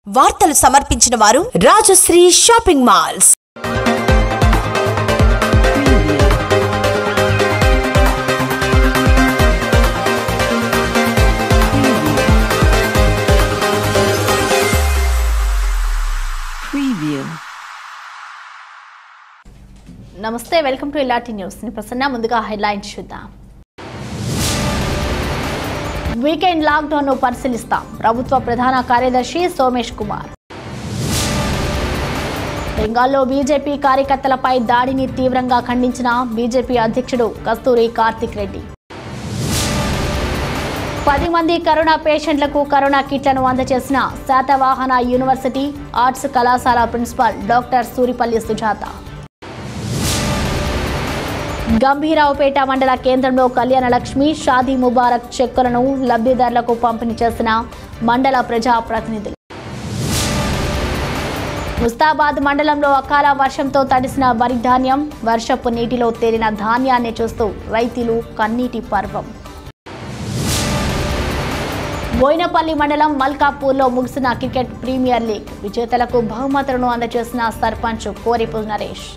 వార్తలు సమర్పించిన వారు రాజశ్రీ షాపింగ్ మాల్స్. నమస్తే, వెల్కమ్ టు ఇలాంటి న్యూస్. ప్రసన్న, ముందుగా హెడ్లైన్స్ చూద్దాం. వీకెండ్ లాక్డౌన్ ను పరిశీలిస్తాం, ప్రభుత్వ ప్రధాన కార్యదర్శి సోమేష్ కుమార్. బెంగాల్లో బీజేపీ కార్యకర్తలపై దాడిని తీవ్రంగా ఖండించిన బీజేపీ అధ్యక్షుడు కస్తూరి కార్తిక్ రెడ్డి. 10 మంది కరోనా పేషెంట్లకు కరోనా కిట్లను అందజేసిన శాతవాహన యూనివర్సిటీ ఆర్ట్స్ కళాశాల ప్రిన్సిపాల్ డాక్టర్ సూరిపల్లి సుజాత. గంభీరావుపేట మండల కేంద్రంలో కళ్యాణ లక్ష్మి షాదీ ముబారక్ చెక్కులను లబ్ధిదారులకు పంపిణీ చేసిన మండల ప్రజా ప్రతినిధులు. ముస్తాబాద్ మండలంలో అకాల వర్షంతో తడిసిన వరి ధాన్యం, వర్షపు నీటిలో తేలిన ధాన్యాన్ని చూస్తూ రైతులు కన్నీటి పర్వం. బోయినపల్లి మండలం మల్కాపూర్లో ముగిసిన క్రికెట్ ప్రీమియర్ లీగ్ విజేతలకు బహుమతులను అందజేసిన సర్పంచ్ కోరిపు నరేష్.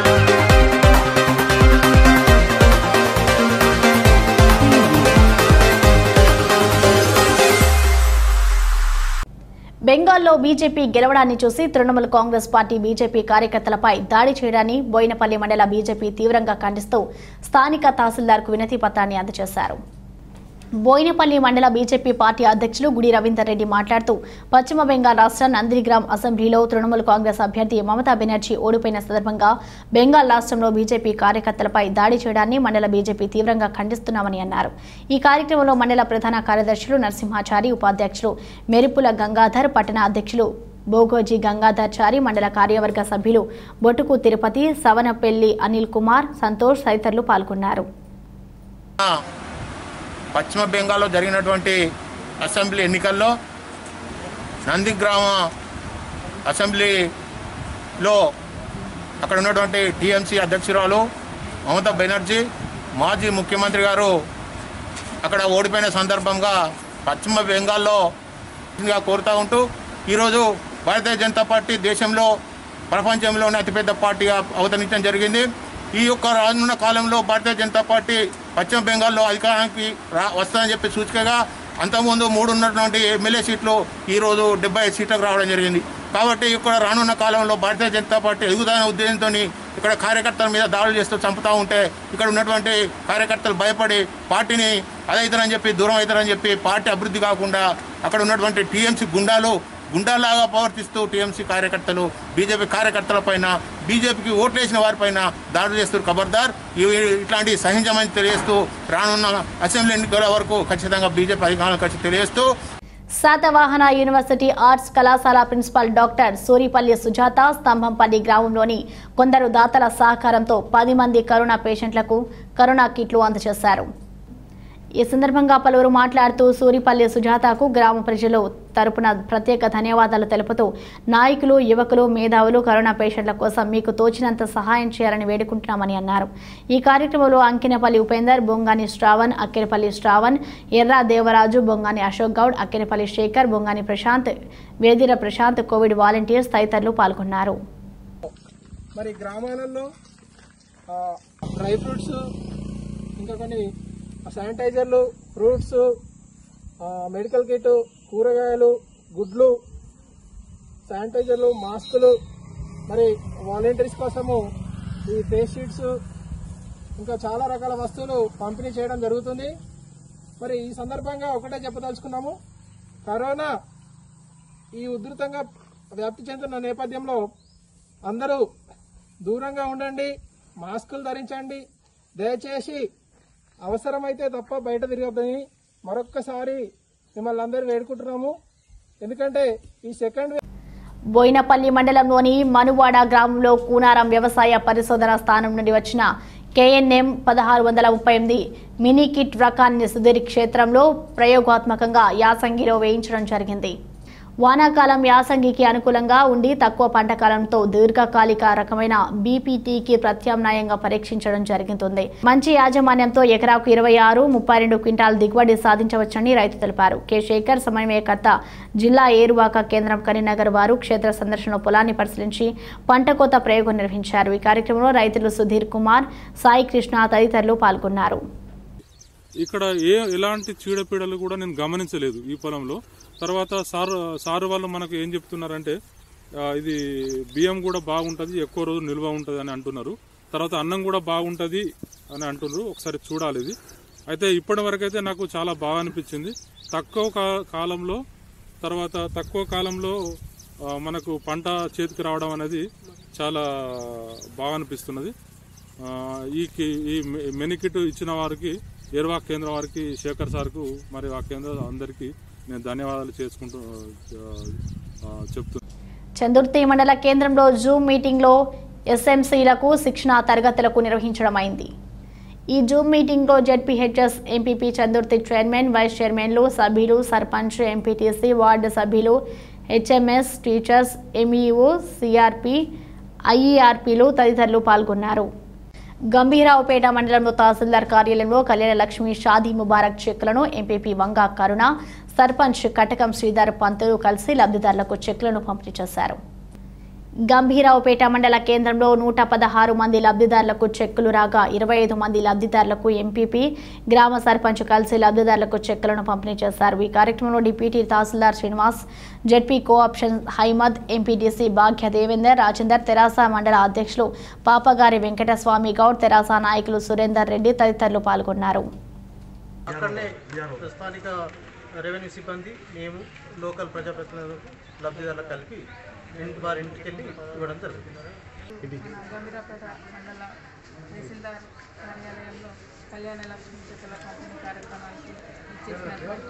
బెంగాల్లో బీజేపీ గెలవడాన్ని చూసి తృణమూల్ కాంగ్రెస్ పార్టీ బీజేపీ కార్యకర్తలపై దాడి చేయడాన్ని బోయినపల్లి మండల బీజేపీ తీవ్రంగా ఖండిస్తూ స్థానిక తహసీల్దార్కు వినతి పత్రాన్ని అందజేశారు. బోయినపల్లి మండల బీజేపీ పార్టీ అధ్యక్షులు గుడి రవీందర్ రెడ్డి మాట్లాడుతూ పశ్చిమ బెంగాల్ రాష్ట్ర నందిగ్రామ్ అసెంబ్లీలో తృణమూల్ కాంగ్రెస్ అభ్యర్థి మమతా బెనర్జీ ఓడిపోయిన సందర్భంగా బెంగాల్ రాష్ట్రంలో బీజేపీ కార్యకర్తలపై దాడి చేయడాన్ని మండల బీజేపీ తీవ్రంగా ఖండిస్తున్నామని అన్నారు. ఈ కార్యక్రమంలో మండల ప్రధాన కార్యదర్శులు నరసింహాచారి, ఉపాధ్యక్షులు మెరుపుల గంగాధర్, పట్టణ అధ్యక్షులు బోగోజీ గంగాధర్చారి, మండల కార్యవర్గ సభ్యులు బొటుకు తిరుపతి, సవనపెల్లి అనిల్ కుమార్, సంతోష్ తదితరులు పాల్గొన్నారు. పశ్చిమ బెంగాల్లో జరిగినటువంటి అసెంబ్లీ ఎన్నికల్లో నందిగ్రామ అసెంబ్లీలో అక్కడ ఉన్నటువంటి టీఎంసీ అధ్యక్షురాలు మమతా బెనర్జీ, మాజీ ముఖ్యమంత్రి గారు అక్కడ ఓడిపోయిన సందర్భంగా పశ్చిమ బెంగాల్లో కోరుతూ ఉంటూ ఈరోజు భారతీయ జనతా పార్టీ దేశంలో ప్రపంచంలోనే అతిపెద్ద పార్టీగా అవతరించడం జరిగింది. ఈ యొక్క రానున్న కాలంలో భారతీయ జనతా పార్టీ పశ్చిమ బెంగాల్లో అధికారానికి వస్తుందని చెప్పి సూచికగా అంతకుముందు 3 ఉన్నటువంటి ఎమ్మెల్యే సీట్లు ఈరోజు 75 సీట్లకు రావడం జరిగింది. కాబట్టి ఇక్కడ రానున్న కాలంలో భారతీయ జనతా పార్టీ ఎదుగుదల ఉద్దేశంతో ఇక్కడ కార్యకర్తల మీద దాడులు చేస్తూ చంపుతూ ఉంటే ఇక్కడ ఉన్నటువంటి కార్యకర్తలు భయపడి పార్టీని అదవుతారని చెప్పి దూరం అవుతారని చెప్పి పార్టీ అభివృద్ధి కాకుండా అక్కడ ఉన్నటువంటి టీఎంసీ గుండాలాగా ప్రవర్తిస్తూ టీఎంసీ కార్యకర్తలు బీజేపీ కార్యకర్తల పైన, బీజేపీకి ఓట్లేసిన వారిపైన దాడులు చేస్తూ ఖబర్దార్. ఇట్లాంటి సహించమని తెలియజేస్తూ రానున్న అసెంబ్లీ ఎన్నికల వరకు ఖచ్చితంగా బీజేపీ అధికారులకు ఖచ్చితంగా తెలియజేస్తూ శాతవాహన యూనివర్సిటీ ఆర్ట్స్ కళాశాల ప్రిన్సిపాల్ డాక్టర్ సూరిపల్లి సుజాత స్తంభంపల్లి గ్రామంలోని కొందరు దాతల సహకారంతో 10 మంది కరోనా పేషెంట్లకు కరోనా కిట్లు అందజేశారు. ఈ సందర్భంగా పలువురు మాట్లాడుతూ సూరిపల్లి సుజాతకు గ్రామ ప్రజలు తరపున ప్రత్యేక ధన్యవాదాలు తెలుపుతూ నాయకులు, యువకులు, మేధావులు కరోనా పేషెంట్ల కోసం మీకు తోచినంత సహాయం చేయాలని వేడుకుంటున్నామని అన్నారు. ఈ కార్యక్రమంలో అంకినపల్లి ఉపేందర్, బొంగాని శ్రావణ్, అక్కినపల్లి శ్రావణ్, ఎర్రా దేవరాజు, బొంగాని అశోక్ గౌడ్, అక్కినపల్లి శేఖర్, బొంగాని ప్రశాంత్, వేదిర ప్రశాంత్, కోవిడ్ వాలంటీర్స్ తదితరులు పాల్గొన్నారు. మరి గ్రామాలలో డ్రై ఫ్రూట్స్, ఇంకా కొన్ని శానిటైజర్లు, ఫ్రూట్స్, మెడికల్ కిట్, కూరగాయలు, గుడ్లు, శానిటైజర్లు, మాస్కులు, మరి వాలంటీర్స్ కోసము ఈ ఫేస్ షీట్స్, ఇంకా చాలా రకాల వస్తువులు పంపిణీ చేయడం జరుగుతుంది. మరి ఈ సందర్భంగా ఒకటే చెప్పదలుచుకున్నాము, కరోనా ఈ ఉధృతంగా వ్యాప్తి చెందుతున్న నేపథ్యంలో అందరూ దూరంగా ఉండండి, మాస్కులు ధరించండి, దయచేసి అవసరమైతే తప్ప బయట తిరగద్దని మరొక్కసారి మిమ్మల్ని అందరూ వేడుకుంటున్నాము. ఎందుకంటే ఈ సెకండ్ బోయినపల్లి మండలంలోని మనువాడ గ్రామంలో కూనారం వ్యవసాయ పరిశోధన స్థానం నుండి వచ్చిన KNM 1638 మినీ కిట్ రకాన్ని సుదీర్ క్షేత్రంలో ప్రయోగాత్మకంగా యాసంగిలో వేయించడం జరిగింది. వానాకాలం యాసంగికి అనుకూలంగా ఉండి తక్కువ పంట కాలంతో దీర్ఘకాలిక రకమైన బీపీటీకి ప్రత్యామ్నాయంగా పరీక్షించడం జరుగుతుంది. మంచి యాజమాన్యంతో ఎకరాకు 26-32 క్వింటాల్ దిగుబడి సాధించవచ్చని రైతు తెలిపారు. కె శేఖర్ సమన్వయకర్త జిల్లా ఏరువాక కేంద్రం కరీంనగర్ వారు క్షేత్ర సందర్శన పొలాన్ని పరిశీలించి పంట కోత ప్రయోగం నిర్వహించారు. ఈ కార్యక్రమంలో రైతులు సుధీర్ కుమార్, సాయి కృష్ణ తదితరులు పాల్గొన్నారు. ఇక్కడ ఎలాంటి చీడపీడలు కూడా నేను గమనించలేదు ఈ పొలంలో. తర్వాత సారు వాళ్ళు మనకు ఏం చెప్తున్నారంటే ఇది బియ్యం కూడా బాగుంటుంది, ఎక్కువ రోజులు నిల్వ ఉంటుంది అని అంటున్నారు. తర్వాత అన్నం కూడా బాగుంటుంది అని అంటున్నారు. ఒకసారి చూడాలి ఇది. అయితే ఇప్పటి వరకు అయితే నాకు చాలా బాగా అనిపించింది. తక్కువ కాలంలో మనకు పంట చేతికి రావడం అనేది చాలా బాగా అనిపిస్తున్నది. ఈ మెనికిట్ ఇచ్చిన వారికి, ఏర్వా కేంద్రం వారికి, శేఖర్ సార్కు మరి ఆ కేంద్రం అందరికీ నేను ధన్యవాదాలు చేసుకుంటూ చెప్తున్నాను. చందుర్తి మండల కేంద్రంలో జూమ్ మీటింగ్లో ఎస్ఎంసీలకు శిక్షణ తరగతులకు నిర్వహించడం అయింది. ఈ జూమ్ మీటింగ్లో ZPHS, MPP, Chandurthi chairman, vice చైర్మన్లు, సభ్యులు, సర్పంచ్, ఎంపీటీసీ, వార్డు సభ్యులు, హెచ్ఎంఎస్, టీచర్స్, ఎంఈఓ, సిఆర్పి, ఐఈఆర్పీలు తదితరులు పాల్గొన్నారు. గంభీరావుపేట మండలంలో తహసీల్దార్ కార్యాలయంలో కళ్యాణ లక్ష్మి షాదీ ముబారక్ చెక్కులను ఎంపీపీ వంగ కరుణ, సర్పంచ్ కటకం శ్రీధర్ పంతులు కలిసి లబ్ధిదారులకు చెక్కులను పంపిణీ చేశారు. గంభీరావుపేట మండల కేంద్రంలో 116 మంది లబ్ధిదారులకు చెక్కులు రాగా 25 మంది లబ్ధిదారులకు ఎంపీపీ, గ్రామ సర్పంచ్ కలిసి లబ్ధిదారులకు చెక్కులను పంపిణీ చేశారు. ఈ కార్యక్రమంలో deputy tahsildar Srinivas, ZP co-option Haimad, MPTC Bhagya Devender, Rajender, తెరాస మండల అధ్యక్షులు పాపగారి వెంకటస్వామి గౌడ్, తెరాస నాయకులు సురేందర్ రెడ్డి తదితరులు పాల్గొన్నారు. రెవెన్యూ సిబ్బంది, మేము లోకల్ ప్రజాప్రతినిధులు, లబ్ధిదారులకు కలిపి వారి ఇంటికి వెళ్ళి ఇవ్వడం జరుగుతుంది. గంభీరావుపేట మండల తహసీల్దార్ కార్యాలయంలో కళ్యాణ లక్ష్మి చెక్కుల పంపిణీ కార్యక్రమానికి ఇచ్చేసినటువంటి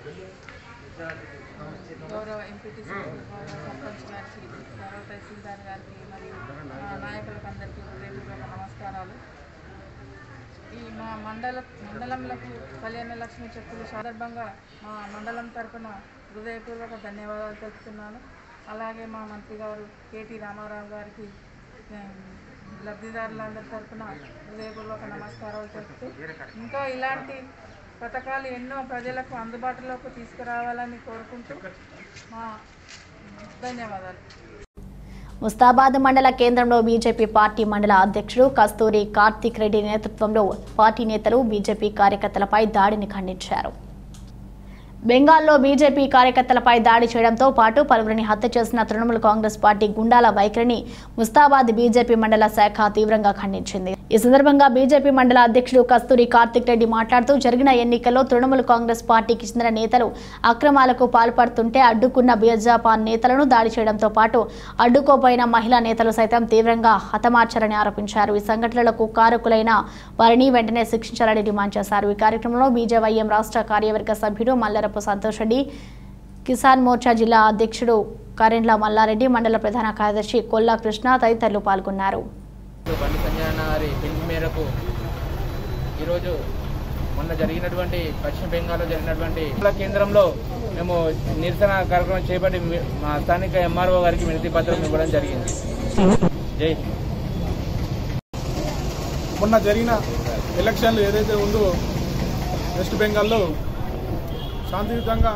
గౌరవ ఎంపీటీసీ, గౌరవ సర్పంచ్ గారికి, గౌరవ తహసీల్దార్ గారికి మరియు నాయకులకు అందరికీ హృదయపూర్వక నమస్కారాలు. ఈ మా మండలంలకు కళ్యాణ లక్ష్మి చెక్కుల సందర్భంగా మా మండలం తరఫున హృదయపూర్వక ధన్యవాదాలు తెలుపుతున్నాను. అలాగే మా మంత్రి గారు కేటీ రామారావు గారికి లబ్ధిదారులందరి తరఫున హృదయపూర్వక నమస్కారాలు తెలుపుతూ ఇంకా ఇలాంటి పథకాలు ఎన్నో ప్రజలకు అందుబాటులోకి తీసుకురావాలని కోరుకుంటూ మా ధన్యవాదాలు. ముస్తాబాద్ మండల కేంద్రంలో బీజేపీ పార్టీ మండల అధ్యక్షుడు కస్తూరి కార్తిక్ రెడ్డి నేతృత్వంలో పార్టీ నేతలు బీజేపీ కార్యకర్తలపై దాడిని ఖండించారు. బెంగాల్లో బీజేపీ కార్యకర్తలపై దాడి చేయడంతో పాటు పలువురిని హత్య చేసిన తృణమూల్ కాంగ్రెస్ పార్టీ గుండాల వైఖరిని ముస్తాబాద్ బీజేపీ మండల శాఖ తీవ్రంగా ఖండించింది. ఈ సందర్భంగా బీజేపీ మండల అధ్యక్షుడు కస్తూరి కార్తిక్ రెడ్డి మాట్లాడుతూ జరిగిన ఎన్నికల్లో తృణమూల్ కాంగ్రెస్ పార్టీకి చెందిన నేతలు అక్రమాలకు పాల్పడుతుంటే అడ్డుకున్న భాజపా నేతలను దాడి చేయడంతో పాటు అడ్డుకోపోయిన మహిళా నేతలు సైతం తీవ్రంగా హతమార్చారని ఆరోపించారు. ఈ సంఘటనలకు కారకులైన వారిని వెంటనే శిక్షించాలని డిమాండ్ చేశారు. ఈ కార్యక్రమంలో బీజేవైఎం రాష్ట్ర కార్యవర్గ సభ్యుడు మల్లరపు సంతోష్ రెడ్డి, కిసాన్ మోర్చా జిల్లా అధ్యక్షుడు కరెండ్ల మల్లారెడ్డి, మండల ప్రధాన కార్యదర్శి కొల్లా కృష్ణ తదితరులు పాల్గొన్నారు. బండి సంజయ్ గారి పిలుపు మేరకు ఈరోజు మొన్న జరిగినటువంటి పశ్చిమ బెంగాల్లో జరిగినటువంటి కేంద్రంలో మేము నిరసన కార్యక్రమం చేపట్టి మా స్థానిక ఎంఆర్ఓ గారికి వినతి పత్రం ఇవ్వడం జరిగింది. జై మొన్న జరిగిన ఎలక్షన్లు ఏదైతే ఉందో వెస్ట్ బెంగాల్లో శాంతియుతంగా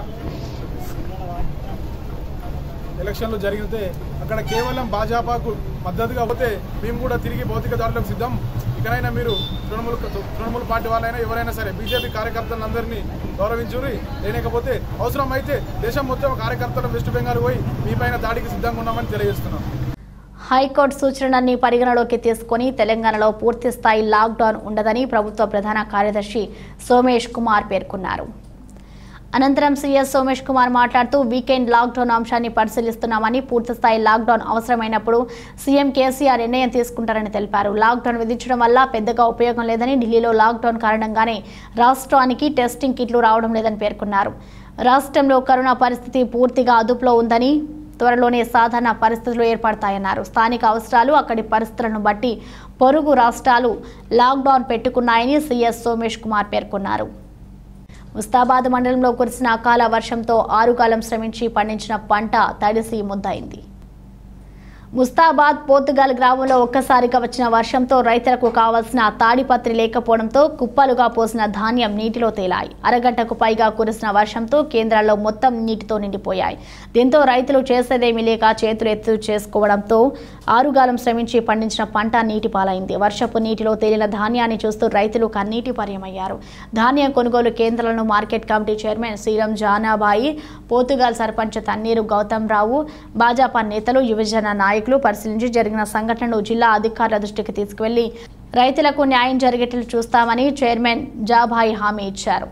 ఎలక్షన్లు జరిగితే అక్కడ కేవలం భాజపాకు మద్దతుగా పోతే మేము కూడా తిరిగి భౌతిక దాడులకు సిద్ధం. ఇకనైనా మీరు తృణమూల్ పార్టీ వాళ్ళైనా ఎవరైనా సరే బీజేపీ కార్యకర్తలందరినీ గౌరవించుని, లేకపోతే అవసరం అయితే దేశం మొత్తం కార్యకర్తలు వెస్ట్ బెంగాల్ పోయి మీపైన దాడికి సిద్ధంగా ఉన్నామని తెలియజేస్తున్నాం. హైకోర్టు సూచనలన్నీ పరిగణలోకి తీసుకుని తెలంగాణలో పూర్తి స్థాయి లాక్డౌన్ ఉండదని ప్రభుత్వ ప్రధాన కార్యదర్శి సోమేష్ కుమార్ పేర్కొన్నారు. అనంతరం సీఎస్ సోమేష్ కుమార్ మాట్లాడుతూ వీకెండ్ లాక్డౌన్ అంశాన్ని పరిశీలిస్తున్నామని, పూర్తిస్థాయి లాక్డౌన్ అవసరమైనప్పుడు సీఎం కేసీఆర్ నిర్ణయం తీసుకుంటారని తెలిపారు. లాక్డౌన్ విధించడం వల్ల పెద్దగా ఉపయోగం లేదని, ఢిల్లీలో లాక్డౌన్ కారణంగానే రాష్ట్రానికి టెస్టింగ్ కిట్లు రావడం లేదని పేర్కొన్నారు. రాష్ట్రంలో కరోనా పరిస్థితి పూర్తిగా అదుపులో ఉందని, త్వరలోనే సాధారణ పరిస్థితులు ఏర్పడతాయన్నారు. స్థానిక అవసరాలు, అక్కడి పరిస్థితులను బట్టి పొరుగు రాష్ట్రాలు లాక్డౌన్ పెట్టుకున్నాయని సీఎస్ సోమేష్ కుమార్ పేర్కొన్నారు. ముస్తాబాద్ మండలంలో కురిసిన అకాల వర్షంతో ఆరుగాలం శ్రమించి పండించిన పంట తడిసి ముద్దయింది. ముస్తాబాద్ పోర్తుగల్ గ్రామంలో ఒక్కసారిగా వచ్చిన వర్షంతో రైతులకు కావాల్సిన తాడిపత్రి లేకపోవడంతో కుప్పలుగా పోసిన ధాన్యం నీటిలో తేలాయి. అరగంటకు పైగా కురిసిన వర్షంతో కేంద్రాల్లో మొత్తం నీటితో నిండిపోయాయి. దీంతో రైతులు చేసేదేమీ లేక చేతులు ఎత్తు చేసుకోవడంతో ఆరుగాలం శ్రమించి పండించిన పంట నీటి పాలైంది. వర్షపు నీటిలో తేలిన ధాన్యాన్ని చూస్తూ రైతులు కన్నీటి పర్యమయ్యారు. ధాన్యం కొనుగోలు కేంద్రాలను market committee chairman Sriram Janabai, Porthugal sarpanch Thanneeru Gautham Rao, భాజపా నేతలు, యువజన నాయకులు పరిశీలించి జరిగిన సంఘటనను జిల్లా అధికారుల దృష్టికి తీసుకువెళ్లి రైతులకు న్యాయం జరిగేట్లు చూస్తామని చైర్మన్ జాబాయి హామీ ఇచ్చారు.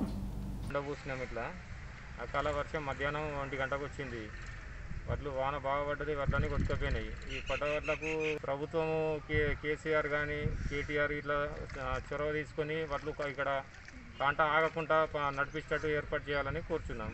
అకాల వర్షం మధ్యాహ్నం 1 గంటకు వచ్చింది. వడ్లు వాన బాగా పడ్డది, వడ్లన్నీ కొట్టుకుపోయినాయి. ఈ పడ్డ వడ్లకు ప్రభుత్వం కేసీఆర్ కానీ కేటీఆర్ ఇట్లా చొరవ తీసుకొని వడ్లు ఇక్కడ పంట ఆగకుండా నడిపించేటట్టు ఏర్పాటు చేయాలని కోరుచున్నాం.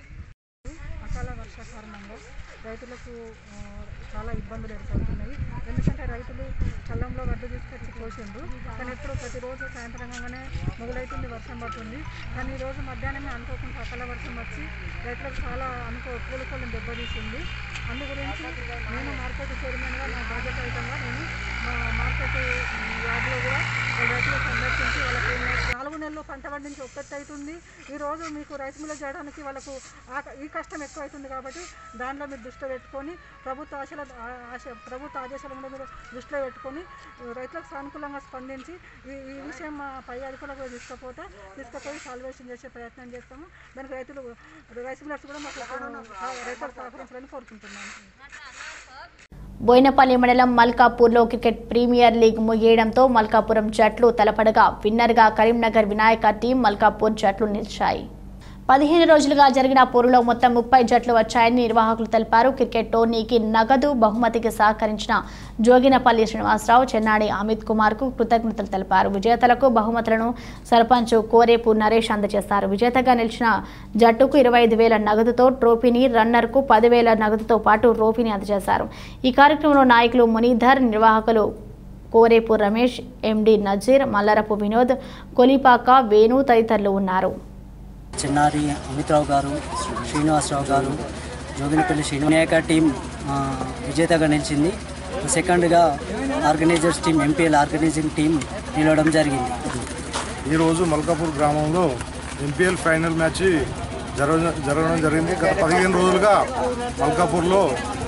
అకాల వర్ష కారణంగా రైతులకు చాలా ఇబ్బందులు ఏర్పడుతున్నాయి. ఎందుకంటే రైతులు కళ్ళంలో వడ్లు తీసుకొచ్చి కోసిండ్రు, కానీ ఎప్పుడు ప్రతిరోజు సాయంత్రం కాగానే మొదలవుతుంది, వర్షం పడుతుంది. కానీ ఈరోజు మధ్యాహ్నమే అనుకోకుండా అకాల వర్షం వచ్చి రైతులకు చాలా కూలికోళ్ళని దెబ్బతీసింది. అందు గురించి నేను మార్కెట్ చైర్మన్గా నా బాధ్యతాయుతంగా నేను మా మార్కెట్ యార్డ్లో కూడా రైతులకు సందర్శించి వాళ్ళకి 4 నెలలు పంట పండించి ఒక్కటి అవుతుంది. ఈరోజు మీకు రైస్ మిల్ చేయడానికి వాళ్ళకు ఈ కష్టం ఎక్కువ అవుతుంది. కాబట్టి దాంట్లో మీరు దృష్టిలో పెట్టుకొని ప్రభుత్వ ఆదేశాల మీద మీరు దృష్టిలో పెట్టుకొని రైతులకు సానుకూలంగా స్పందించి ఈ విషయం మా పై అధికారులకు తీసుకుపోయి సాల్వేషన్ చేసే ప్రయత్నం చేస్తాము. దానికి రైస్ మిల్లర్స్ కూడా మాకు రైతులకు సహకరించాలని కోరుకుంటున్నాను. బోయినపల్లి మండలం మల్కాపూర్లో క్రికెట్ ప్రీమియర్ లీగ్ ముగియడంతో మల్కాపురం జట్లు తలపడగా విన్నర్గా కరీంనగర్ వినాయక టీం మల్కాపూర్ జట్లు నిలిచాయి. 15 రోజులుగా జరిగిన పోరులో మొత్తం 30 జట్లు వచ్చాయని నిర్వాహకులు తెలిపారు. క్రికెట్ టోర్నీకి నగదు బహుమతికి సహకరించిన జోగినపల్లి శ్రీనివాసరావు, చెన్నాడి అమిత్ కుమార్కు కృతజ్ఞతలు తెలిపారు. విజేతలకు బహుమతులను సర్పంచ్ కోరేపు నరేష్ అందజేశారు. విజేతగా నిలిచిన జట్టుకు 25,000 నగదుతో ట్రోఫీని, రన్నర్కు 10,000 నగదుతో పాటు ట్రోఫీని అందజేశారు. ఈ కార్యక్రమంలో నాయకులు మునీధర్, నిర్వాహకులు కోరేపు రమేష్, ఎండి నజీర్, మల్లరపు వినోద్, కొలిపాక వేణు తదితరులు ఉన్నారు. చెన్నారి అమిత్రావు గారు, శ్రీనివాసరావు గారు, జోగినపల్లి వినాయక టీం విజేతగా నిలిచింది. సెకండ్గా organisers team, MPL organising team నిలవడం జరిగింది. ఈరోజు మల్కాపూర్ గ్రామంలో ఎంపీఎల్ ఫైనల్ మ్యాచ్ జరగడం జరిగింది. గత 15 రోజులుగా మల్కాపూర్లో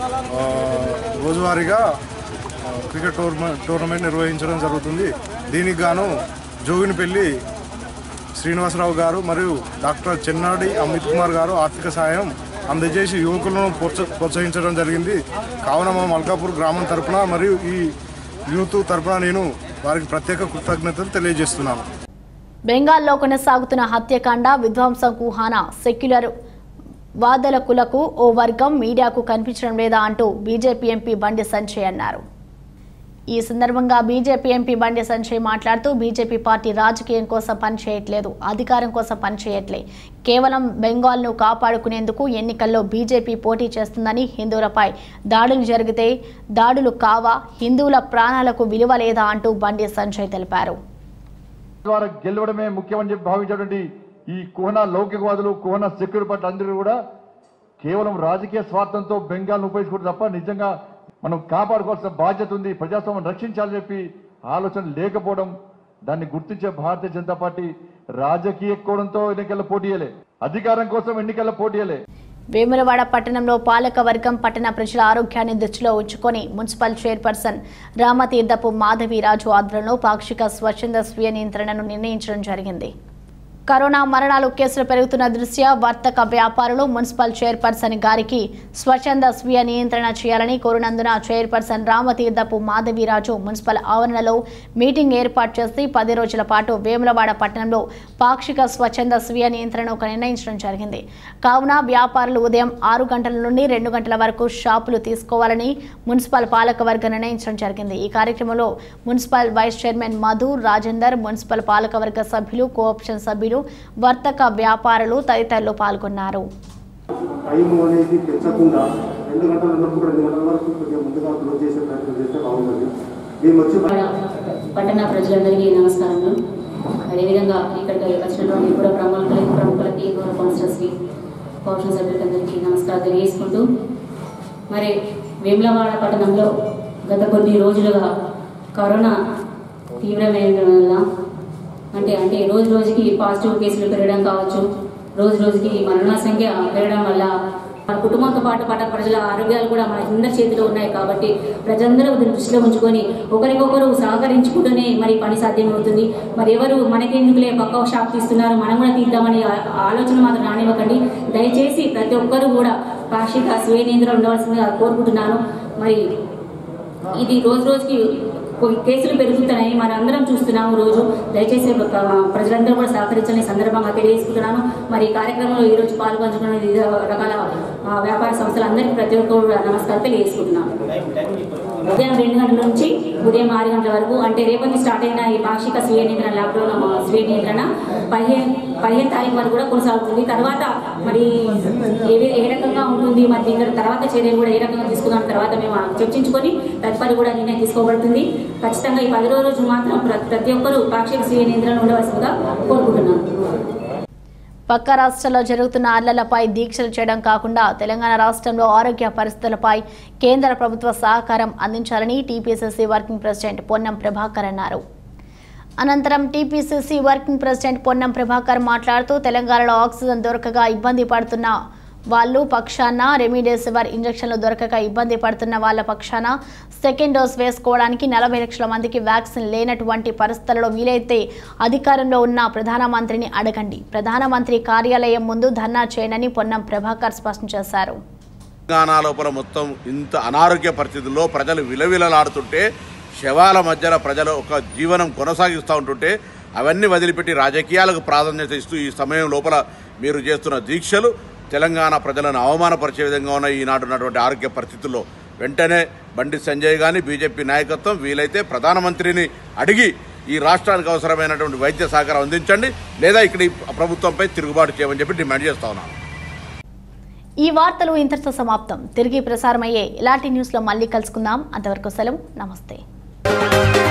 రోజువారీగా క్రికెట్ టోర్నమెంట్ నిర్వహించడం జరుగుతుంది. దీనికి గాను జోగినపల్లి శ్రీనివాసరావు గారు మరియు డాక్టర్ చెన్నాడి అమిత్ కుమార్ గారు ఆర్థిక సాయం అందజేసి యువకులను ప్రోత్సహించడం జరిగింది. కావున మా మల్కాపూర్ గ్రామం తరఫున మరియు ఈ యూత్ తరఫున నేను వారికి ప్రత్యేక కృతజ్ఞతలు తెలియజేస్తున్నాను. బెంగాల్లో కొనసాగుతున్న హత్యాకాండ, విధ్వంసంకు హానా సెక్యులర్ వాదకులకు ఓ వర్గం మీడియాకు కనిపించడం లేదా అంటూ బీజేపీ ఎంపీ బండి సంజయ్ అన్నారు. ఈ సందర్భంగా బీజేపీ ఎంపీ బండి సంజయ్ మాట్లాడుతూ బీజేపీ పార్టీ రాజకీయం కోసం పనిచేయట్లేదు, అధికారం కోసం పనిచేయట్లే, కేవలం బెంగాల్ను కాపాడుకునేందుకు ఎన్నికల్లో బీజేపీ పోటీ చేస్తుందని, హిందువులపై దాడులు జరిగితే దాడులు కావా, హిందువుల ప్రాణాలకు విలువ లేదా అంటూ బండి సంజయ్ తెలిపారు. ద్వారా గెలవడమే ముఖ్యమని చెప్పి భావించేటువంటి ఈ కుహన లౌకికవాదులు, కుహన సెక్యులర్ పార్టీ అందరూ కూడా కేవలం రాజకీయ స్వార్థంతో బెంగాల్ను ఉపయోగించుకుంటారు తప్ప నిజంగా మనం కాపాడుకోవాల్సిన బాధ్యత ఉంది, ప్రజాస్వామ్యం రక్షించాలని చెప్పి ఆలోచన లేకపోవడం, దాన్ని గుర్తించే భారతీయ జనతా పార్టీ రాజకీయ కోణంతో ఎన్నికల్లో పోటీయలే, అధికారం కోసం ఎన్నికల్లో పోటీయలే. వేములవాడ పట్టణంలో పాలక వర్గం పట్టణ ప్రజల ఆరోగ్యాన్ని దృష్టిలో ఉంచుకొని మున్సిపల్ చైర్పర్సన్ రామతీర్థపు మాధవీరాజు ఆధ్వర్యంలో పాక్షిక స్వచ్ఛంద స్వీయ నియంత్రణను నిర్ణయించడం జరిగింది. కరోనా మరణాలు కేసులు పెరుగుతున్న దృష్ట్యా వర్తక వ్యాపారులు మున్సిపల్ చైర్పర్సన్ గారికి స్వచ్ఛంద స్వీయ నియంత్రణ చేయాలని కోరినందున చైర్పర్సన్ రామతీర్థపు మాధవీరాజు మున్సిపల్ ఆవరణలో మీటింగ్ ఏర్పాటు చేసి 10 రోజుల పాటు వేములవాడ పట్టణంలో పాక్షిక స్వచ్ఛంద స్వీయ నియంత్రణకు నిర్ణయించడం జరిగింది. కావున వ్యాపారులు ఉదయం 6 గంటల నుండి 2 గంటల వరకు షాపులు తీసుకోవాలని మున్సిపల్ పాలకవర్గం నిర్ణయించడం జరిగింది. ఈ కార్యక్రమంలో municipal vice chairman Madhu Rajender, municipal పాలకవర్గ సభ్యులు, కోఆప్షన్ సభ్యులు, వర్తక వ్యాపారులు తదితరులు పాల్గొన్నారు. పట్టణ ప్రజలందరికీ నమస్కారములు. అదేవిధంగా ఇక్కడికి వచ్చినటువంటి కూడా ప్రముఖులకి కౌన్సిలర్స్కి కౌన్సిల్ సభ్యులందరికీ నమస్కారం తెలియజేసుకుంటూ మరి వేములవాడ పట్టణంలో గత కొన్ని రోజులుగా కరోనా తీవ్రమైన వల్ల అంటే రోజు రోజుకి పాజిటివ్ కేసులు పెరగడం కావచ్చు, రోజు రోజుకి మరణాల సంఖ్య పెరగడం వల్ల మన కుటుంబంతో పాటు ప్రజల ఆరోగ్యాలు కూడా మన అందరి చేతిలో ఉన్నాయి. కాబట్టి ప్రజలందరూ దృష్టిలో ఉంచుకొని ఒకరికొకరు సహకరించుకుంటూనే మరి పని సాధ్యమవుతుంది. మరి ఎవరు మనకెందుకులే పక్క షాప్ తీస్తున్నారు మనం కూడా తీద్దామని ఆలోచన మాత్రం రానివ్వకండి. దయచేసి ప్రతి ఒక్కరూ కూడా పాక్షిక స్వీయ నియంత్రణ ఉండవలసిందిగా కోరుకుంటున్నాను. మరి ఇది రోజు రోజుకి కేసులు పెరుగుతున్నాయి, మన అందరం చూస్తున్నాము రోజు. దయచేసి ప్రజలందరూ కూడా సహకరించాలని సందర్భంగా తెలియజేసుకుంటున్నాను. మరి ఈ కార్యక్రమంలో ఈరోజు పాల్పంచుకున్న వివిధ రకాల వ్యాపార సంస్థలందరికీ ప్రతి ఒక్కరు నమస్కారం తెలియజేసుకుంటున్నాను. ఉదయం 2 గంటల నుంచి ఉదయం 6 గంటల వరకు, అంటే రేపటి స్టార్ట్ అయిన ఈ పాక్షిక స్వీయ నియంత్రణ లాక్డౌన్ స్వీయ నియంత్రణ 15 తారీఖు వరకు కూడా కొనసాగుతుంది. తర్వాత మరి ఏ రకంగా ఉంటుంది, మరి దీని తర్వాత చర్యలు కూడా ఏ రకంగా తీసుకున్నాం తర్వాత మేము చర్చించుకొని తదుపరి కూడా నిర్ణయం తీసుకోబడుతుంది. ఖచ్చితంగా ఈ 10 రోజు మాత్రం ప్రతి ఒక్కరూ పాక్షిక స్వీయ నియంత్రణ ఉండవలసిందిగా కోరుకుంటున్నాను. పక్క రాష్ట్రాల్లో జరుగుతున్న అల్లలపై దీక్షలు చేయడం కాకుండా తెలంగాణ రాష్ట్రంలో ఆరోగ్య పరిస్థితులపై కేంద్ర ప్రభుత్వ సహకారం అందించాలని TPCC working president Ponnam Prabhakar అన్నారు. అనంతరం TPCC working president Ponnam Prabhakar మాట్లాడుతూ తెలంగాణలో ఆక్సిజన్ దొరకగా ఇబ్బంది పడుతున్న వాళ్ళు పక్షాన, రెమిడెసివిర్ ఇంజెక్షన్లు దొరకక ఇబ్బంది పడుతున్న వాళ్ళ పక్షాన సెకండ్ డోస్ వేసుకోవడానికి 40 లక్షల మందికి వ్యాక్సిన్ లేనటువంటి పరిస్థితుల్లో వీలైతే అధికారంలో ఉన్న ప్రధానమంత్రిని అడగండి, ప్రధానమంత్రి కార్యాలయం ముందు ధర్నా చేయనని పొన్నం ప్రభాకర్ స్పష్టం చేశారు. తెలంగాణ లోపల మొత్తం ఇంత అనారోగ్య పరిస్థితుల్లో ప్రజలు విలవిలలాడుతుంటే, శవాల మధ్యన ప్రజలు ఒక జీవనం కొనసాగిస్తూ ఉంటుంటే అవన్నీ వదిలిపెట్టి రాజకీయాలకు ప్రాధాన్యత ఇస్తూ ఈ సమయం లోపల మీరు చేస్తున్న దీక్షలు తెలంగాణ ప్రజలను అవమానపరిచే విధంగా ఉన్న ఈనాడు ఉన్నటువంటి ఆరోగ్య పరిస్థితుల్లో వెంటనే బండి సంజయ్ గాని బీజేపీ నాయకత్వం వీలైతే ప్రధానమంత్రిని అడిగి ఈ రాష్ట్రానికి అవసరమైనటువంటి వైద్య సహకారం అందించండి, లేదా ఇక్కడ ప్రభుత్వంపై తిరుగుబాటు చేయమని చెప్పి డిమాండ్ చేస్తా ఉన్నాను. ఈ వార్తలు ఇంతటితో సమాప్తం. తిరిగి ప్రసారమయ్యే ఇలాంటి న్యూస్లో మళ్ళీ కలుసుకుందాం. అంతవరకు సెలవు. నమస్తే.